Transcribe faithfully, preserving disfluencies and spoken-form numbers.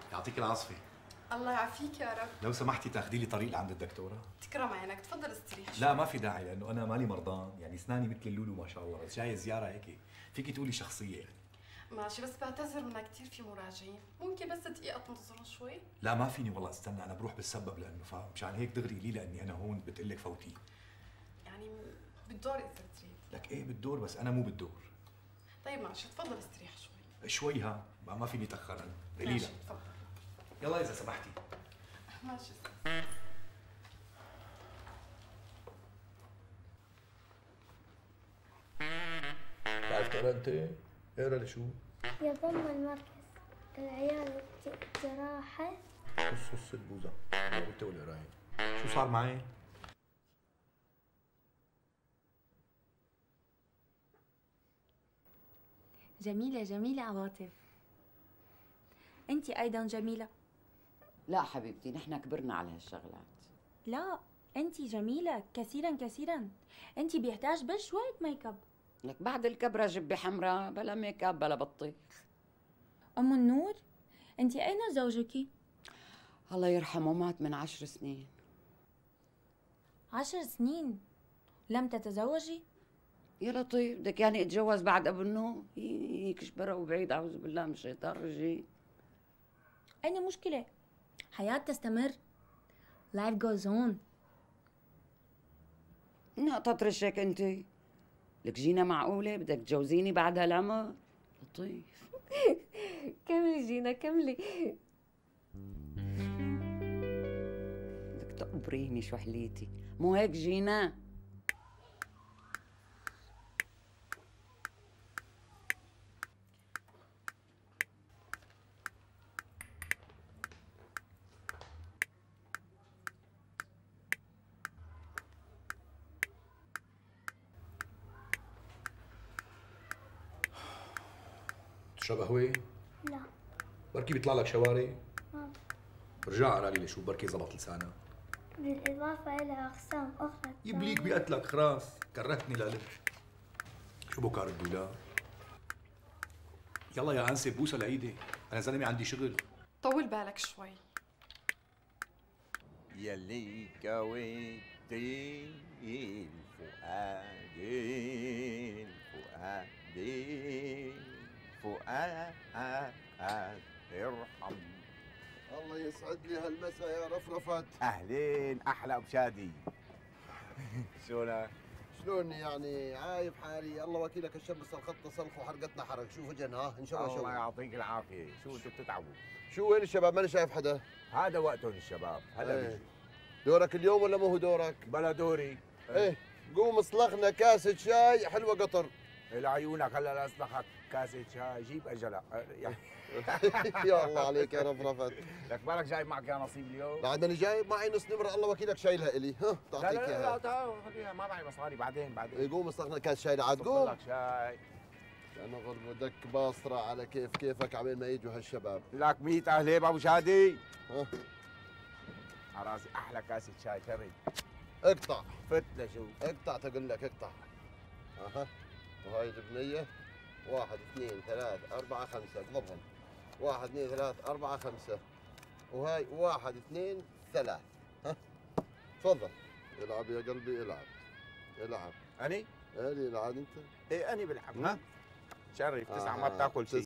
يعطيك العافية. الله يعافيك يا رب. لو سمحتي تاخذي لي طريق لعند الدكتورة. تكرم عينك، تفضل استريح شوي. لا ما في داعي، لأنه أنا مالي مرضان، يعني أسناني مثل اللولو ما شاء الله، بس جاي زيارة هيك فيكي تقولي شخصية يعني. ماشي، بس بعتذر منك كثير، في مراجعين، ممكن بس دقيقة تنتظروا شوي؟ لا ما فيني والله استنى، أنا بروح بالسبب لأنه فمشان هيك دغري لي، لأني أنا هون بتقول لك فوتي. يعني بالدور إذا تريد. لك إيه بالدور، بس أنا مو بالدور. طيب ماشي، تفضل استريح شوي. شوي ها، ما فيني أتأخر أنا، قليلة. ماشي تفضل. يلا إذا سمحتي. ماشي. بتعرف تقرا أنت؟ اقرا لشو؟ يضم المركز العيادة جراحة. خص خص البوزة، قلت والقراية. شو صار معي؟ جميلة جميلة عواطف. أنت أيضا جميلة. لا حبيبتي، نحن كبرنا على هالشغلات. لا أنت جميلة كثيرا كثيرا. أنت بيحتاج بس شوية ميك اب. لك بعد الكبرة جبة حمراء، بلا ميك اب بلا بطيخ. أم النور، أنت أين زوجك؟ الله يرحمه، مات من عشر سنين. عشر سنين؟ لم تتزوجي؟ يا لطيف، بدك يعني اتجوز بعد ابو النور؟ هيك شبره وبعيد، اعوذ بالله من الشيطان الرجيم. أين المشكلة؟ حياة تستمر. Life goes on. نقطة رشك انت. لك جينا معقولة بدك تجوزيني بعد هالعمر؟ لطيف. كملي جينا كملي. بدك تقبريني شو حليتي، مو هيك جينا؟ تشرب قهوة؟ لا. بركي بيطلع لك شوارع؟ ما. رجع اقرا لي لشو، بركي زبط لسانك. بالإضافة إلى أقسام أخرى. يبليك بقتلك خلاص، كرهتني لألف. شو بكار الدولار؟ يلا يا أنسة بوسة لإيدي، أنا زلمة عندي شغل. طول بالك شوي. يلي كويتي الفؤاد الفؤاد الفؤاد ارحم. الله يسعد لي هالمساء يا رفرفت. اهلين احلى ابو شادي. شلونك؟ شلون يعني عايب حالي، الله وكيلك الشمس الخط صلخ وحرقتنا حرق، شوف وجهنا ها ان شاء الله. الله يعطيك العافيه، شو انتم بتتعبوا؟ شو وين الشباب؟ ماني شايف حدا. هذا وقتهم الشباب، هلا ايه. بيجي. دورك اليوم ولا مو هو دورك؟ بلا دوري. ايه قوم اصلخنا كاسة شاي حلوة قطر. لعيونك هلا لا اصلخك كاسة شاي، جيب اجلها. يا الله عليك يا رفرفت. لك بالك جايب معك يا نصيب اليوم؟ بعد ماني جايب معي نص نمرة، الله وكيلك شايلها الي، ها لا تعطيك لا اياها. لا لا خليها، ما معي مصاري، بعدين بعدين. إيه قوم اصلخنا كاس شاي لعاد، صب قوم. لك شاي. انا غربتك باصرة على كيف كيفك عبين ما يجوا هالشباب. لك مية اهلين ابو شادي. ها على راسي احلى كاسة شاي كري. اقطع. فت لشو؟ اقطع تقول لك اقطع. اها وهاي البنية واحد اثنين ثلاث أربعة خمسة، اقضبهم. واحد اثنين ثلاث أربعة خمسة، وهاي واحد اثنين ثلاث. ها تفضل. العب يا قلبي العب. العب. اني؟ الي العب انت. ايه اني بلعب. ها؟ شرف تسعة ما آه. بتاكل شيء.